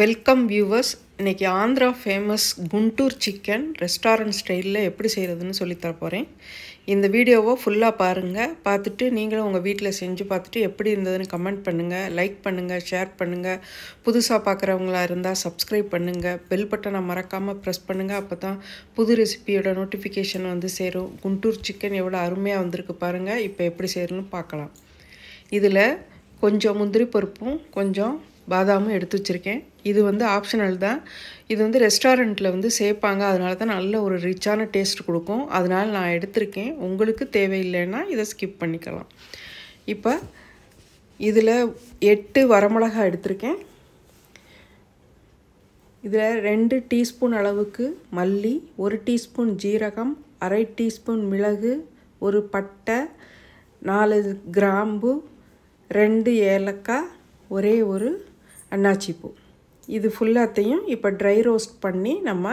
Welcome viewers. இன்றைக்கி Andhra famous Guntur chicken restaurant ஸ்டைலில் எப்படி செய்கிறதுன்னு சொல்லித்தர போகிறேன். இந்த வீடியோவை ஃபுல்லாக பாருங்கள். பார்த்துட்டு நீங்களும் உங்கள் வீட்டில் செஞ்சு பார்த்துட்டு எப்படி இருந்ததுன்னு கமெண்ட் பண்ணுங்கள், லைக் பண்ணுங்கள், ஷேர் பண்ணுங்கள். புதுசாக பார்க்குறவங்களா இருந்தால் சப்ஸ்கிரைப் பண்ணுங்கள், பெல் பட்டனை மறக்காமல் ப்ரெஸ் பண்ணுங்கள். அப்போ தான் புது ரெசிபியோட நோட்டிஃபிகேஷன் வந்து சேரும். குண்டூர் சிக்கன் எவ்வளோ அருமையாக வந்திருக்கு பாருங்கள். இப்போ எப்படி செய்யணும்னு பார்க்கலாம். இதில் கொஞ்சம் முந்திரி பருப்பும் கொஞ்சம் பாதாமும் எடுத்து வச்சுருக்கேன். இது வந்து ஆப்ஷனல் தான். இது வந்து ரெஸ்டாரண்ட்டில் வந்து சேர்ப்பாங்க, அதனால தான் நல்ல ஒரு ரிச்சான டேஸ்ட் கொடுக்கும். அதனால் நான் எடுத்திருக்கேன். உங்களுக்கு தேவையில்லைன்னா இதை ஸ்கிப் பண்ணிக்கலாம். இப்போ இதில் 8 வரமிளகாய் எடுத்திருக்கேன். இதில் 2 டீஸ்பூன் அளவுக்கு மல்லி, 1 டீஸ்பூன் ஜீரகம், 1/2 டீஸ்பூன் மிளகு, ஒரு பட்டை, 4 கிராம்பு, 2 ஏலக்காய், ஒரே ஒரு அன்னாச்சிப்பூ. இது ஃபுல்லாத்தையும் இப்போ ட்ரை ரோஸ்ட் பண்ணி நம்ம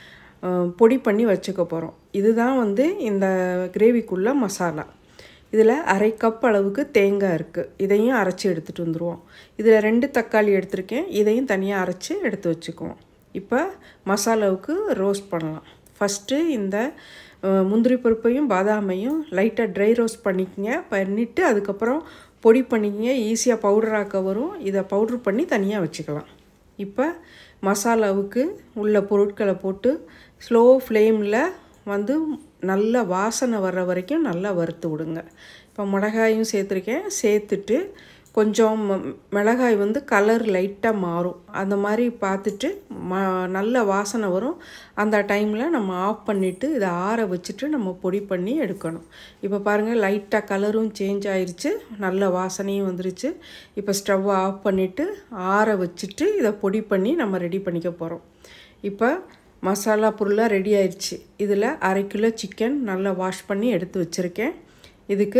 பொடி பண்ணி வச்சுக்க போகிறோம். இதுதான் வந்து இந்த கிரேவிக்குள்ளே மசாலா. இதில் 1/2 கப் அளவுக்கு தேங்காய் இருக்குது. இதையும் அரைச்சி எடுத்துகிட்டு வந்துடுவோம். இதில் 2 தக்காளி எடுத்திருக்கேன். இதையும் தனியாக அரைச்சி எடுத்து வச்சுக்குவோம். இப்போ மசாலாவுக்கு ரோஸ்ட் பண்ணலாம். ஃபஸ்ட்டு இந்த முந்திரி பருப்பையும் பாதாமையும் லைட்டாக ட்ரை ரோஸ்ட் பண்ணிவிட்டு அதுக்கப்புறம் பொடி பண்ணிக்கங்க. ஈஸியாக பவுடராக்க வரும். இதை பவுட்ரு பண்ணி தனியாக வச்சுக்கலாம். இப்போ மசாலாவுக்கு உள்ள பொருட்களை போட்டு ஸ்லோ ஃப்ளேமில் வந்து நல்ல வாசனை வர்ற வரைக்கும் நல்லா வறுத்து விடுங்க. இப்போ மிளகாயும் சேர்த்துருக்கேன். சேர்த்துட்டு கொஞ்சம் மிளகாய் வந்து கலர் லைட்டாக மாறும். அந்த மாதிரி பார்த்துட்டு நல்ல வாசனை வரும். அந்த டைமில் நம்ம ஆஃப் பண்ணிவிட்டு இதை ஆற வச்சுட்டு நம்ம பொடி பண்ணி எடுக்கணும். இப்போ பாருங்கள், லைட்டாக கலரும் சேஞ்ச் ஆயிடுச்சு, நல்ல வாசனையும் வந்துருச்சு. இப்போ ஸ்டவ்வை ஆஃப் பண்ணிவிட்டு ஆற வச்சுட்டு இதை பொடி பண்ணி நம்ம ரெடி பண்ணிக்க போகிறோம். இப்போ மசாலா பொருளாக ரெடி ஆயிடுச்சு. இதில் 1/2 கிலோ சிக்கன் நல்லா வாஷ் பண்ணி எடுத்து வச்சுருக்கேன். இதுக்கு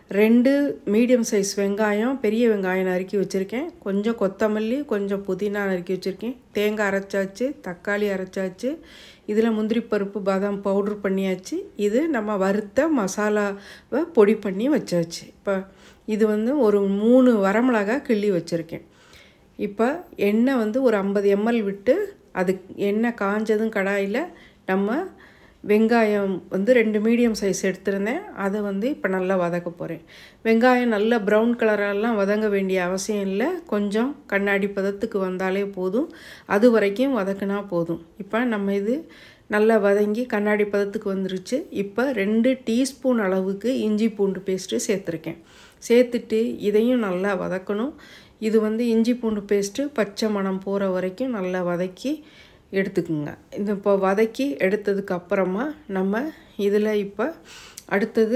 2 மீடியம் சைஸ் வெங்காயம், பெரிய வெங்காயம் நறுக்கி வச்சுருக்கேன். கொஞ்சம் கொத்தமல்லி, கொஞ்சம் புதினா நறுக்கி வச்சுருக்கேன். தேங்காய் அரைச்சாச்சு, தக்காளி அரைச்சாச்சு. இதில் முந்திரி பருப்பு பாதாம் பவுட்ரு பண்ணியாச்சு. இது நம்ம வறுத்த மசாலாவை பொடி பண்ணி வச்சாச்சு. இப்போ இது வந்து ஒரு 3 வரமிளகாய் கிள்ளி வச்சுருக்கேன். இப்போ எண்ணெய் வந்து ஒரு 50 ml விட்டு அது எண்ணெய் காஞ்சதும் கடாயில் நம்ம வெங்காயம் வந்து 2 மீடியம் சைஸ் எடுத்திருந்தேன். அதை வந்து இப்போ நல்லா வதக்க போகிறேன். வெங்காயம் நல்லா ப்ரௌன் கலரெல்லாம் வதங்க வேண்டிய அவசியம் இல்லை. கொஞ்சம் கண்ணாடி பதத்துக்கு வந்தாலே போதும். அது வரைக்கும் வதக்கினா போதும். இப்போ நம்ம இது நல்லா வதங்கி கண்ணாடி பதத்துக்கு வந்துருச்சு. இப்போ 2 டீஸ்பூன் அளவுக்கு இஞ்சி பூண்டு பேஸ்ட்டு சேர்த்துருக்கேன். சேர்த்துட்டு இதையும் நல்லா வதக்கணும். இது வந்து இஞ்சி பூண்டு பேஸ்ட்டு பச்சை மணம் போகிற வரைக்கும் நல்லா வதக்கி எடுத்துக்குங்க. இந்த இப்போ வதக்கி எடுத்ததுக்கு அப்புறமா நம்ம இதில் இப்போ அடுத்தது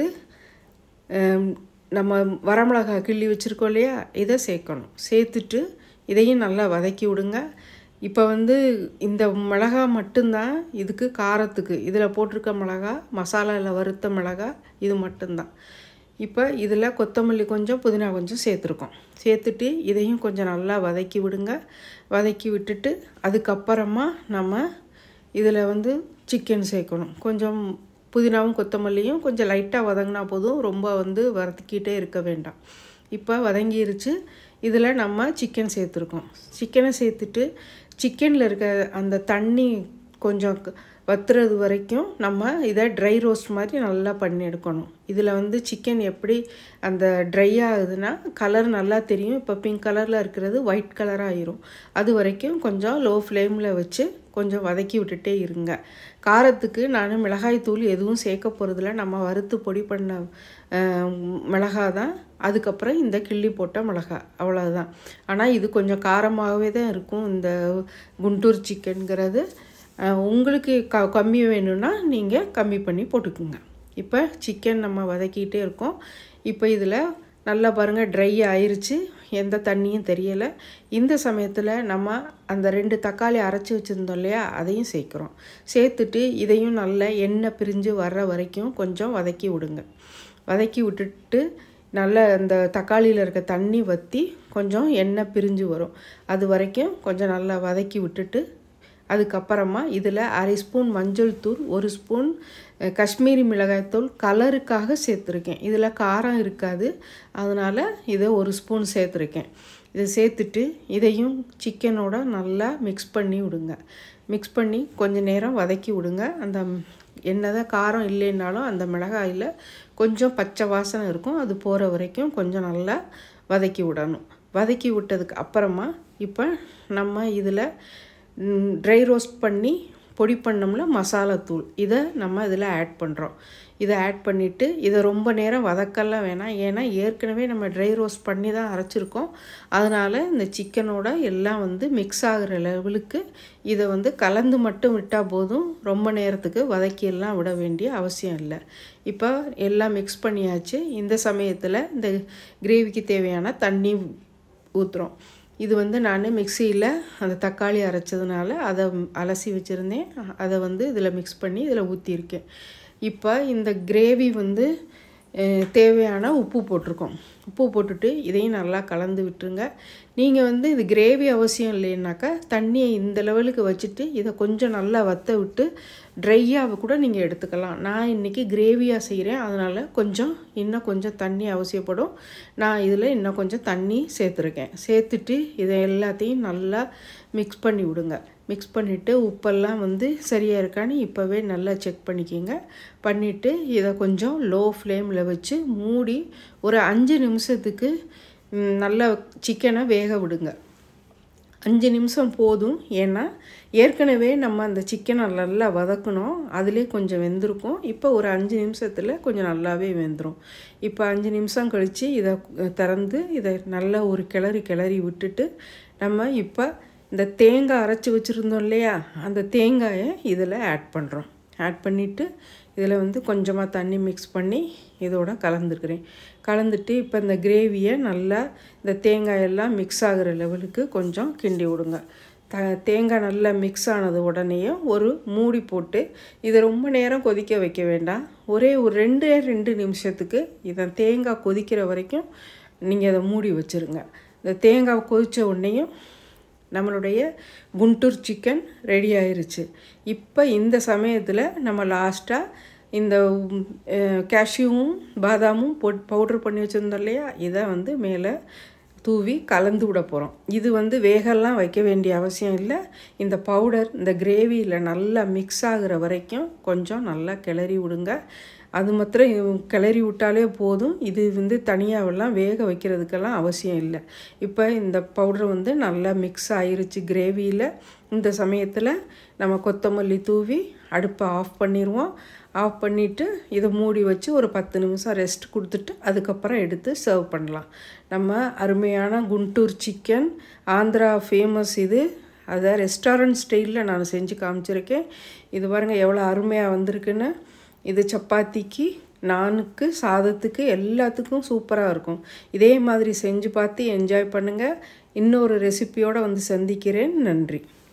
நம்ம வரமிளகாய் கிள்ளி வச்சுருக்கோம் இல்லையா, இதை சேர்க்கணும். சேர்த்துட்டு இதையும் நல்லா வதக்கி விடுங்க. இப்போ வந்து இந்த மிளகாய் மட்டும்தான் இதுக்கு காரத்துக்கு. இதில் போட்டிருக்க மிளகாய், மசாலாவில் வறுத்த மிளகாய் இது மட்டும்தான். இப்போ இதில் கொத்தமல்லி கொஞ்சம், புதினா கொஞ்சம் சேர்த்துருக்கோம். சேர்த்துட்டு இதையும் கொஞ்சம் நல்லா வதக்கி விடுங்க. வதக்கி விட்டுட்டு அதுக்கப்புறமா நம்ம இதில் வந்து சிக்கன் சேர்க்கணும். கொஞ்சம் புதினாவும் கொத்தமல்லியும் கொஞ்சம் லைட்டாக வதங்கினா போதும், ரொம்ப வந்து வதக்கிட்டே இருக்க வேண்டாம். இப்போ வதங்கிருச்சு. இதில் நம்ம சிக்கன் சேர்த்துருக்கோம். சிக்கனை சேர்த்துட்டு சிக்கனில் இருக்க அந்த தண்ணி கொஞ்சம் வத்துறது வரைக்கும் நம்ம இதை ட்ரை ரோஸ்ட் மாதிரி நல்லா பண்ணி எடுக்கணும். இதில் வந்து சிக்கன் எப்படி அந்த ட்ரை ஆகுதுன்னா கலர் நல்லா தெரியும். இப்போ பிங்க் கலரில் இருக்கிறது ஒயிட் கலராக ஆயிரும். அது வரைக்கும் கொஞ்சம் லோ ஃப்ளேமில் வச்சு கொஞ்சம் வதக்கி விட்டுட்டே இருங்க. காரத்துக்கு நான் மிளகாய் தூள் எதுவும் சேர்க்க போகிறதில்ல. நம்ம வறுத்து பொடி பண்ண மிளகாய் தான். அதுக்கப்புறம் இந்த கிள்ளி போட்ட மிளகாய், அவ்வளோதான். ஆனால் இது கொஞ்சம் காரமாகவே தான் இருக்கும் இந்த குண்டூர் சிக்கனுங்கிறது. உங்களுக்கு கம்மி வேணும்னா நீங்கள் கம்மி பண்ணி போட்டுக்குங்க. இப்போ சிக்கன் நம்ம வதக்கிட்டே இருக்கோம். இப்போ இதில் நல்லா பாருங்கள், ட்ரை ஆயிடுச்சு, எந்த தண்ணியும் தெரியலை. இந்த சமயத்தில் நம்ம அந்த 2 தக்காளி அரைச்சி வச்சுருந்தோம் இல்லையா, அதையும் சேர்க்குறோம். சேர்த்துட்டு இதையும் நல்லா எண்ணெய் பிரிஞ்சு வர்ற வரைக்கும் கொஞ்சம் வதக்கி விடுங்க. வதக்கி விட்டுட்டு நல்லா அந்த தக்காளியில் இருக்க தண்ணி வற்றி கொஞ்சம் எண்ணெய் பிரிஞ்சு வரும். அது வரைக்கும் கொஞ்சம் நல்லா வதக்கி விட்டுட்டு அதுக்கப்புறமா இதில் 1/2 ஸ்பூன் மஞ்சள் தூள், 1 ஸ்பூன் காஷ்மீரி மிளகாய்த்தூள் கலருக்காக சேர்த்துருக்கேன். இதில் காரம் இருக்காது, அதனால் இதை 1 ஸ்பூன் சேர்த்துருக்கேன். இதை சேர்த்துட்டு இதையும் சிக்கனோட நல்லா மிக்ஸ் பண்ணி விடுங்க. மிக்ஸ் பண்ணி கொஞ்சம் நேரம் வதக்கி விடுங்க. அந்த என்னதான் காரம் இல்லைன்னாலும் அந்த மிளகாயில் கொஞ்சம் பச்சை வாசனை இருக்கும், அது போகிற வரைக்கும் கொஞ்சம் நல்லா வதக்கி விடணும். வதக்கி விட்டதுக்கு அப்புறமா இப்போ நம்ம இதில் ட்ரை ரோஸ்ட் பண்ணி பொடி பண்ணோம்ல மசாலாத்தூள், இதை நம்ம இதில் ஆட் பண்ணுறோம். இதை ஆட் பண்ணிவிட்டு இதை ரொம்ப நேரம் வதக்கலாம் வேணாம், ஏன்னா ஏற்கனவே நம்ம ட்ரை ரோஸ்ட் பண்ணி தான் அரைச்சிருக்கோம். அதனால் இந்த சிக்கனோட எல்லாம் வந்து மிக்ஸ் ஆகிற லெவலுக்கு இதை வந்து கலந்து மட்டும் விட்டால் போதும், ரொம்ப நேரத்துக்கு வதக்கியெல்லாம் விட வேண்டிய அவசியம் இல்லை. இப்போ எல்லாம் மிக்ஸ் பண்ணியாச்சு. இந்த சமயத்தில் இந்த கிரேவிக்கு தேவையான தண்ணி ஊற்றுறோம். இது வந்து நான் மிக்சியில் அந்த தக்காளி அரைச்சதுனால அதை அலசி வச்சுருந்தேன், அதை வந்து இதில் மிக்ஸ் பண்ணி இதில் ஊற்றிருக்கேன். இப்போ இந்த கிரேவி வந்து தேவையான உப்பு போட்டிருக்கோம். உப்பு போட்டுட்டு இதையும் நல்லா கலந்து விட்டுருங்க. நீங்கள் வந்து இது கிரேவி அவசியம் இல்லைன்னாக்கா தண்ணியை இந்த லெவலுக்கு வச்சுட்டு இதை கொஞ்சம் நல்லா வற்ற விட்டு ட்ரையாக கூட நீங்கள் எடுத்துக்கலாம். நான் இன்றைக்கி கிரேவியாக செய்கிறேன், அதனால் இன்னும் கொஞ்சம் தண்ணி அவசியப்படும். நான் இதில் இன்னும் கொஞ்சம் தண்ணி சேர்த்துருக்கேன். சேர்த்துட்டு இதை எல்லாத்தையும் நல்லா மிக்ஸ் பண்ணி விடுங்க. மிக்ஸ் பண்ணிவிட்டு உப்பெல்லாம் வந்து சரியாக இருக்கான்னு இப்போவே நல்லா செக் பண்ணிக்கிங்க. பண்ணிவிட்டு இதை கொஞ்சம் லோ ஃப்ளேமில் வச்சு மூடி ஒரு 5 நிமிஷத்துக்கு நல்லா சிக்கனை வேக விடுங்க. 5 நிமிஷம் போதும், ஏன்னா ஏற்கனவே நம்ம அந்த சிக்கனை நல்லா வதக்கணும், அதிலே கொஞ்சம் வெந்திருக்கும். இப்போ ஒரு 5 நிமிஷத்தில் கொஞ்சம் நல்லாவே வெந்துடும். இப்போ 5 நிமிஷம் கழித்து இதை திறந்து இதை நல்லா ஒரு கிளறி விட்டுட்டு நம்ம இப்போ இந்த தேங்காய் அரைச்சி வச்சுருந்தோம் இல்லையா, அந்த தேங்காயை இதில் ஆட் பண்ணுறோம். ஆட் பண்ணிவிட்டு இதில் வந்து கொஞ்சமாக தண்ணி மிக்ஸ் பண்ணி இதோட கலந்துட்டு இப்போ இந்த கிரேவியை நல்லா இந்த தேங்காயெல்லாம் மிக்ஸ் ஆகிற லெவலுக்கு கொஞ்சம் கிண்டி விடுங்க. தேங்காய் நல்லா மிக்ஸ் ஆனது உடனேயும் ஒரு மூடி போட்டு இதை ரொம்ப நேரம் கொதிக்க வைக்க வேண்டாம். ஒரு 2 நிமிஷத்துக்கு இதை தேங்காய் கொதிக்கிற வரைக்கும் நீங்கள் அதை மூடி வச்சுருங்க. இந்த தேங்காய் கொதித்த உடனேயும் நம்மளுடைய குண்டூர் சிக்கன் ரெடி ஆயிருச்சு. இப்போ இந்த சமயத்தில் நம்ம லாஸ்ட்டாக இந்த கேஷ்யூவும் பாதாமும் பவுட்ரு பண்ணி வச்சுருந்தோம் இல்லையா, இதை வந்து மேலே தூவி கலந்து விட போகிறோம். இது வந்து வேகலாம் வைக்க வேண்டிய அவசியம் இல்லை. இந்த பவுடர் இந்த கிரேவியில் நல்லா மிக்ஸ் ஆகிற வரைக்கும் கொஞ்சம் நல்லா கிளறி விடுங்க. அது மாத்திரம் கிளறி விட்டாலே போதும். இது வந்து தனியாகலாம் வேக வைக்கிறதுக்கெல்லாம் அவசியம் இல்லை. இப்போ இந்த பவுடர் வந்து நல்லா மிக்ஸ் ஆயிருச்சு கிரேவியில். இந்த சமயத்தில் நம்ம கொத்தமல்லி தூவி அடுப்பை ஆஃப் பண்ணிடுவோம். ஆஃப் பண்ணிவிட்டு இதை மூடி வச்சு ஒரு 10 நிமிஷம் ரெஸ்ட் கொடுத்துட்டு அதுக்கப்புறம் எடுத்து சர்வ் பண்ணலாம். நம்ம அருமையான குண்டூர் சிக்கன், ஆந்திரா ஃபேமஸ் இது. அதை ரெஸ்டாரண்ட் ஸ்டைலில் நான் செஞ்சு காமிச்சிருக்கேன். இது பாருங்கள் எவ்வளோ அருமையாக வந்திருக்குன்னு. இது சப்பாத்திக்கு, நானுக்கு, சாதத்துக்கு எல்லாத்துக்கும் சூப்பராக இருக்கும். இதே மாதிரி செஞ்சு பார்த்து என்ஜாய் பண்ணுங்கள். இன்னொரு ரெசிபியோடு வந்து சந்திக்கிறேன். நன்றி.